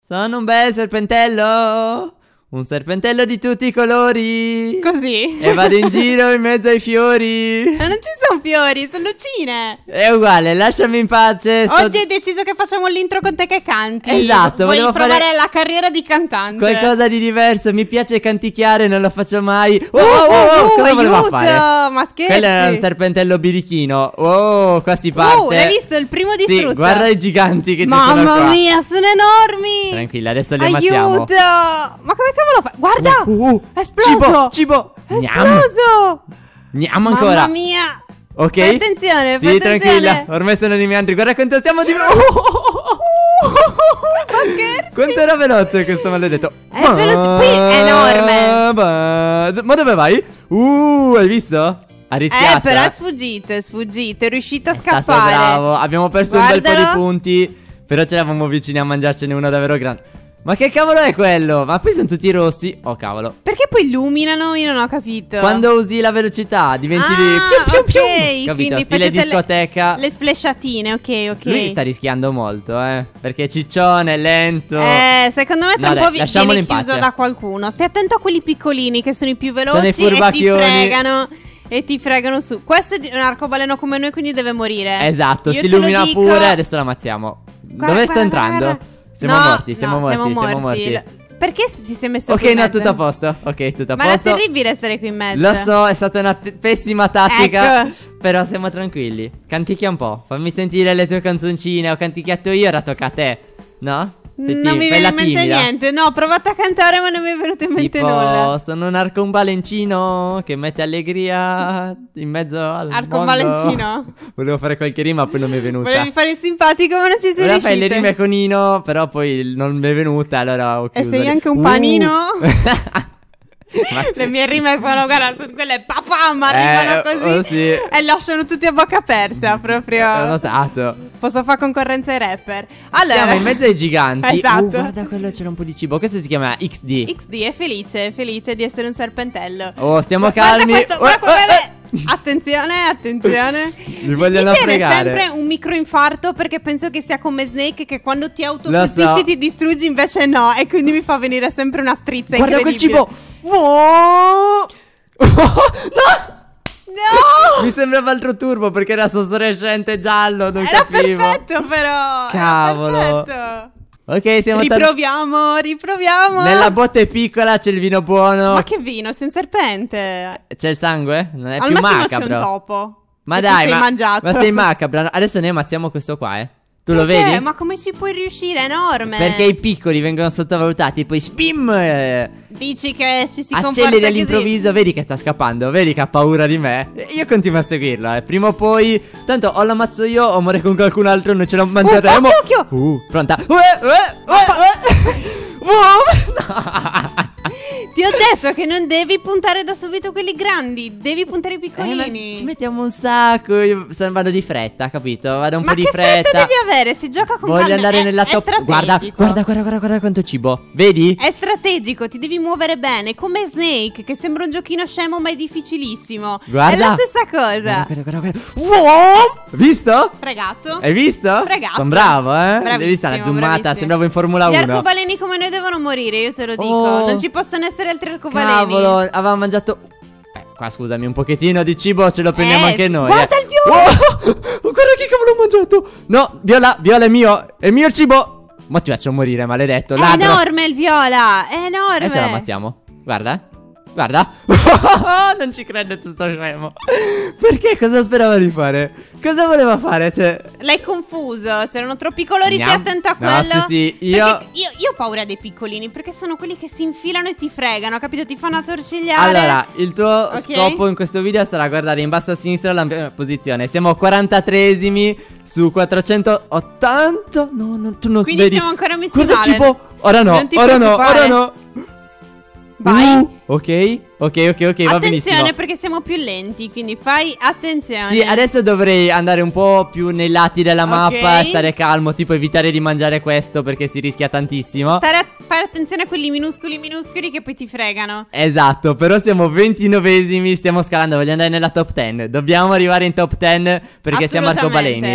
Sono un bel serpentello. Un serpentello di tutti i colori. Così. E vado in giro in mezzo ai fiori. Ma non ci sono fiori, sono lucine. È uguale, lasciami in pace. Oggi hai deciso che facciamo l'intro con te che canti. Esatto, vuoi volevo provare fare la carriera di cantante. qualcosa di diverso. Mi piace canticchiare, non lo faccio mai. aiuto, Cosa voleva fare? ma scherzi. Quello è un serpentello birichino. Oh, qua si parte. L'hai visto? Il primo distrutto. Sì, guarda i giganti che ci sono qua. Mamma mia, sono enormi. Tranquilla, adesso li ammazziamo. Aiuto. Ma come cavolo fai? Guarda, è esploso. Cibo. È esploso. Andiamo ancora. Mamma mia. Ok. Fai attenzione, Sì, tranquilla. Ormai sono nei meandri. Guarda quanto stiamo di... Ma scherzi. Quanto era veloce questo maledetto. È veloce. Qui è enorme. Ma dove vai? Hai visto? Ha rischiato. Però è sfuggito, è riuscito a È stato scappare. bravo. Abbiamo perso un bel po' di Guardalo. punti. Però ce l'avamo vicini a mangiarcene uno davvero grande. Ma che cavolo è quello? Ma poi sono tutti rossi. Oh cavolo. Perché poi illuminano? Io non ho capito. Quando usi la velocità diventi di pium, pium, pium. Capito? quindi Stile facete discoteca. le sflesciatine, ok. Lui sta rischiando molto, perché è ciccione, è lento. Secondo me tra No, un dai, po' lasciamolo viene in chiuso pace. da qualcuno. Stai attento a quelli piccolini che sono i più veloci Sono i e ti furbacchioni. fregano. E ti fregano su. Questo è un arcobaleno come noi, quindi deve morire. Esatto, Io si te lo illumina dico. pure. Adesso lo ammazziamo. Dove sto entrando? guarda. Siamo No, morti, siamo morti. Perché ti sei messo Ok, qui in no, mezzo? tutto a posto. Ok, tutto a Ma era posto. terribile stare qui in mezzo. Lo so, è stata una pessima tattica. Ecco. Però siamo tranquilli. Canticchia un po'. Fammi sentire le tue canzoncine. Ho canticchiato io, ora tocca a te. No? Non mi viene in mente niente. No, ho provato a cantare, ma non mi è venuto in mente Tipo, nulla. sono un arcombalencino che mette allegria in mezzo al Arcombalencino? mondo. Volevo fare qualche rima, poi non mi è venuta. Volevi fare il simpatico, ma non ci sei Volevo fare riuscito. le rime con Ino, però poi non mi è venuta, allora ho E chiuso. sei anche un panino? Ma- Le mie rime sono, guarda, sono quelle papam, arrivano così sì. e lasciano tutti a bocca aperta, Ho proprio. notato. Posso fare concorrenza ai rapper. Allora, Siamo in mezzo ai giganti. Esatto. Guarda quello, c'era un po' di cibo. Questo si chiama XD. XD è felice di essere un serpentello. Oh, stiamo Guarda calmi. questo, attenzione. Mi vogliono Mi viene fregare. sempre un microinfarto perché penso che sia come Snake, che quando ti autocolpisci Lo so. ti distruggi, invece no, e quindi mi fa venire sempre una strizza. Guarda quel incredibile. cibo. Oh! No! No! Mi sembrava altro turbo perché era fosforescente giallo, non Era capivo. perfetto però. Cavolo. Era perfetto. Ok, siamo Riproviamo. Nella botte piccola c'è il vino buono. Ma che vino, sei un serpente. C'è il sangue? Non è Al più massimo macabro. c'è un topo. Ma che dai, ti sei ma mangiato. Ma sei macabro. Adesso noi ammazziamo questo qua, Tu lo Perché? vedi? Ma come ci puoi riuscire? È enorme. Perché i piccoli vengono sottovalutati, poi spim! Dici che ci si comporta Acceleri così? all'improvviso, vedi che sta scappando, vedi che ha paura di me. E io continuo a seguirlo, Prima o poi, tanto o l'ammazzo io o muore con qualcun altro, noi ce lo mangeremo. Occhio! Pronta? No. Ti ho detto che non devi puntare da subito quelli grandi, devi puntare i Ma piccolini. ci mettiamo un sacco. Io vado di fretta, capito? Vado un Ma po' di che fretta fretta. devi avere? Si gioca con Voglio calma. andare nella È top. strategico. Guarda quanto cibo. Vedi? È strategico, ti devi muovere bene, come Snake, che sembra un giochino scemo ma è difficilissimo. Guarda. È la stessa cosa. Guarda. Wow! Visto? Fregato. Hai visto? Fregato. Sono bravo, Bravissimo, Devi stare zoomata, bravissimo. sembravo in Formula Gli 1. arcobaleni come noi devono morire, io te lo dico. Oh. Non ci possono essere altri arcobaleni. Cavolo, aveva mangiato. Qua scusami, un pochettino di cibo ce lo prendiamo anche noi. Guarda il viola! Oh, guarda che cavolo ho mangiato. No, viola è mio. È mio il cibo. Ma ti faccio morire, maledetto. È Ladro. enorme il viola, è enorme. Adesso lo ammazziamo. Guarda. Non ci credo, tu sto scemo. Perché? Cosa sperava di fare? Cosa voleva fare? Cioè. L'hai confuso, c'erano troppi colori, stai attento a No, quello. sì, Perché io. io ho paura dei piccolini, perché sono quelli che si infilano e ti fregano, capito? Ti fanno attorcigliare. Allora, il tuo Ok. scopo in questo video sarà guardare in basso a sinistra la mia posizione. Siamo 43esimi su 480. No, tu non Quindi vedi. siamo ancora messi Guarda il male. cibo. Ora no, Non ti ora no, preoccupare. ora no. Vai. Ok, va benissimo. Attenzione perché siamo più lenti, quindi fai attenzione. Sì, adesso dovrei andare un po' più nei lati della mappa e stare calmo, tipo evitare di mangiare questo perché si rischia tantissimo. Fare attenzione a quelli minuscoli che poi ti fregano. Esatto, però siamo 29esimi, stiamo scalando, voglio andare nella top 10. Dobbiamo arrivare in top 10 perché siamo Assolutamente. arcobaleni.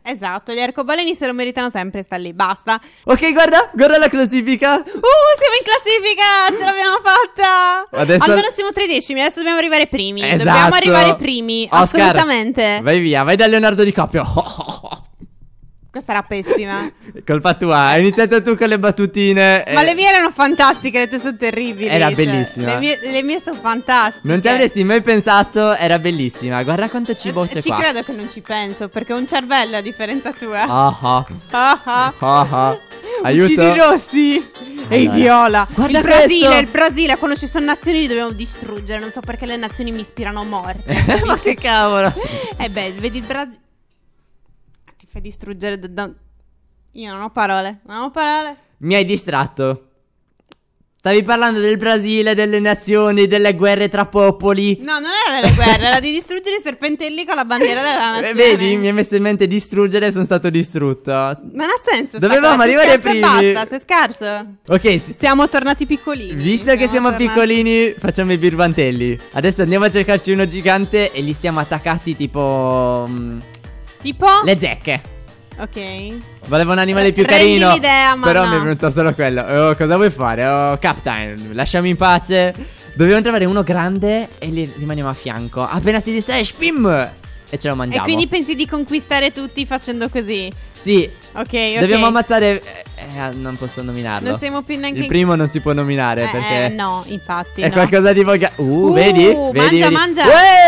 Esatto, gli arcobaleni se lo meritano sempre, sta lì, basta. Ok, guarda la classifica. Siamo in classifica, ce l'abbiamo fatta. Adesso... Almeno siamo 13esimi, adesso dobbiamo arrivare primi. Esatto. Dobbiamo arrivare primi, Oscar, assolutamente. vai via, vai da Leonardo DiCaprio. Questa era pessima. Colpa tua, hai iniziato tu con le battutine. Ma le mie erano fantastiche, le tue sono terribili. Era cioè, bellissima. Le mie sono fantastiche. Non ci avresti mai pensato, era bellissima. Guarda quanto cibo c'è Ci qua. credo che non ci penso, perché ho un cervello a differenza tua. Ah. Uccidi Aiuto. i rossi e i Allora, viola. guarda Il Brasile, quando ci sono nazioni li dobbiamo distruggere. Non so perché le nazioni mi ispirano a morte. Ma che cavolo. Beh, vedi il Brasile. Ti fai distruggere Io non ho parole. Mi hai distratto. Stavi parlando del Brasile, delle nazioni, delle guerre tra popoli. No, non era delle guerre, era di distruggere i serpentelli con la bandiera della nazione. Vedi, mi hai messo in mente distruggere e sono stato distrutto. Ma non ha senso. Dovevamo arrivare primi. Basta, sei scarso. Ok, Siamo tornati piccolini. visto che siamo piccolini, facciamo i birbantelli. Adesso andiamo a cercarci uno gigante e li stiamo attaccati tipo... Tipo? le zecche. Ok. Volevo un animale più Rendi carino, l'idea, ma però no. mi è venuto solo quello. Cosa vuoi fare? Captain, lasciami in pace. Dobbiamo trovare uno grande e li rimaniamo a fianco. Appena si distrae, spim! E ce lo mangiamo. E quindi pensi di conquistare tutti facendo così? Sì. Ok. Dobbiamo ammazzare... non posso nominarlo. Non siamo più neanche... Il primo non si può nominare perché... no, infatti È no. qualcosa di volgare. Vedi? Mangia.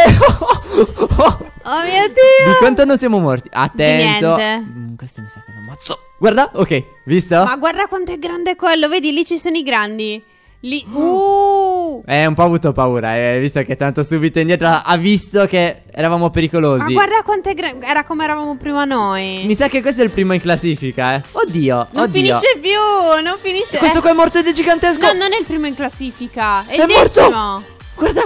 Oh mio Dio. Di quanto non siamo morti? Attento. Niente. Questo mi sa che lo ammazzo. Guarda, ok, visto? Ma guarda quanto è grande quello. Vedi, lì ci sono i grandi. Lì. Un po' avuto paura, visto che tanto subito indietro ha visto che eravamo pericolosi. Ma guarda quanto è grande. Era come eravamo prima noi. Mi sa che questo è il primo in classifica, eh. Oddio, Non finisce più. Non finisce. Questo qua è morto ed è gigantesco. No, non è il primo in classifica. È il morto. decimo. Guarda.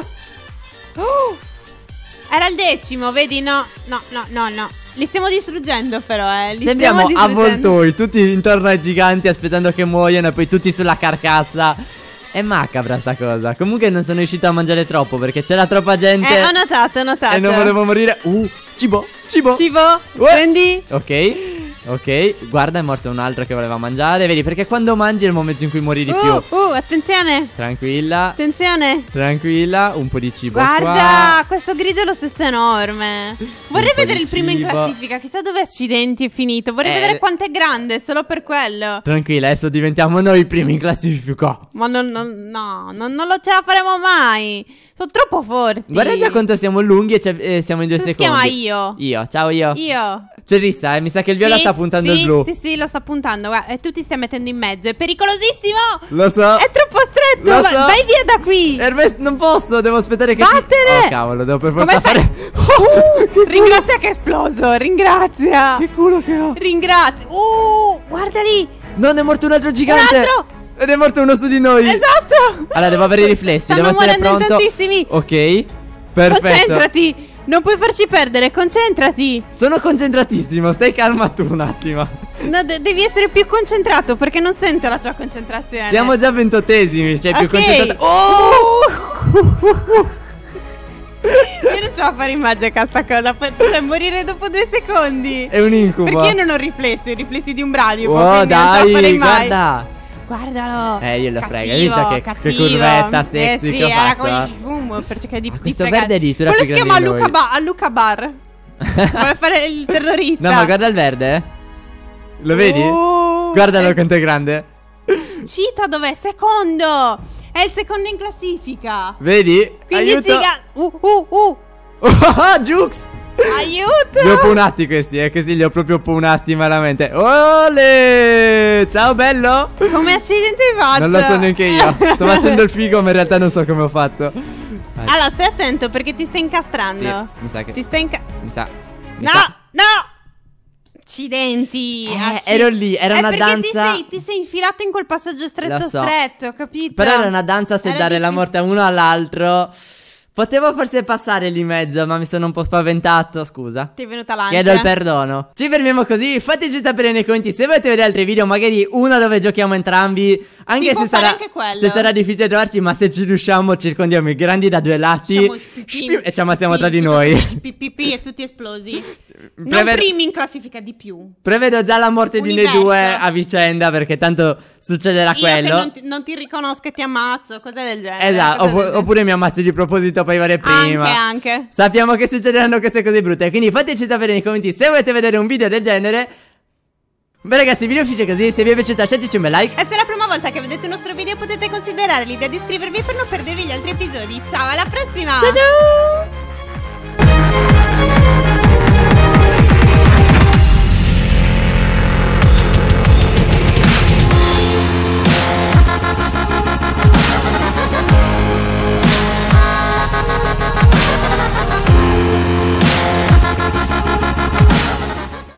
Era il decimo, vedi? No. Li stiamo distruggendo però, Sembriamo avvoltoi, tutti intorno ai giganti aspettando che muoiano e poi tutti sulla carcassa. È macabra sta cosa. Comunque non sono riuscito a mangiare troppo perché c'era troppa gente. Ho notato. E non volevo morire. Cibo. Prendi. Ok, guarda, è morto un altro che voleva mangiare. Vedi, perché quando mangi è il momento in cui muori di più. Attenzione. Tranquilla, un po' di cibo. Guarda, qua. questo grigio è lo stesso enorme. Vorrei vedere il primo in classifica. Chissà dove accidenti è finito. Vorrei vedere quanto è grande, solo per quello. Tranquilla, adesso diventiamo noi i primi in classifica. Ma non lo ce la faremo mai. Sono troppo forti. Guarda già quanto siamo lunghi e siamo in 2 secondi. Si chiama Io. Ciao Io. C'è rissa, mi sa che il viola sta puntando il blu. Sì, lo sta puntando. Guarda, e tu ti stai mettendo in mezzo. È pericolosissimo. Lo so. È troppo stretto. Lo so. Vai via da qui. Non posso, devo aspettare che Vattene. Oh cavolo, devo per forza Come fare ringrazia che è esploso. Ringrazia. Che culo che ho. Ringrazia. Guarda lì. Non è morto un altro gigante. Un altro. Ed è morto uno su di noi. Esatto. Allora devo avere i riflessi. Stanno Devo essere morendo pronto. tantissimi. Ok, perfetto. Concentrati. Non puoi farci perdere. Concentrati. Sono concentratissimo. Stai calma tu un attimo. No, devi essere più concentrato perché non sento la tua concentrazione. Siamo già 28esimi. Cioè più concentrato. Io non ce la fare in magica sta cosa. Cioè morire dopo 2 secondi. È un incubo. Perché io non ho riflessi. Ho riflessi di un bradipo. Oh quindi non ce la farei dai, mai. guarda. Guardalo. Io lo frega. Hai Cattivo, visto che cattivo. curvetta sexy sì, che ho era fatto? con il boom per cercare di questo fregare. verde addirittura quello più si chiama grande di noi. Luca Bar. Vuole fare il terrorista. No, ma guarda il verde. Lo vedi? Guardalo quanto è grande. Cita dov'è? Secondo. È il secondo in classifica. Vedi? Quindi Aiuto. Jux. Aiuto. Li ho punati questi, così li ho proprio punati malamente. Ole! Ciao bello. Come accidenti hai fatto? Non lo so neanche io. Sto facendo il figo, ma in realtà non so come ho fatto. Allora, stai attento perché ti stai incastrando. Sì, mi sa che ti stai mi sa. No. Accidenti. Ero lì, era una danza. Perché ti sei infilato in quel passaggio stretto, capito? Però era una danza se dare la morte a uno all'altro. Potevo forse passare lì in mezzo, ma mi sono un po' spaventato, scusa. Ti è venuta l'ansia. Chiedo il perdono. Ci fermiamo così, fateci sapere nei commenti se volete vedere altri video, magari uno dove giochiamo entrambi. Anche se sarà difficile trovarci, ma se ci riusciamo circondiamo i grandi da 2 lati e ci ammazziamo tra di noi. Pipì e tutti esplosi. Non primi in classifica, di più. Prevedo già la morte di noi due a vicenda, perché tanto succederà quello. Che non ti riconosco e ti ammazzo, cose del genere. Esatto, oppure mi ammazzi di proposito per arrivare prima. Anche. Sappiamo che succederanno queste cose brutte, quindi fateci sapere nei commenti se volete vedere un video del genere. Beh ragazzi, il video finisce così. Se vi è piaciuto lasciateci un bel like. E se è la prima volta che vedete il nostro video potete considerare l'idea di iscrivervi per non perdervi gli altri episodi. Ciao, alla prossima. Ciao ciao.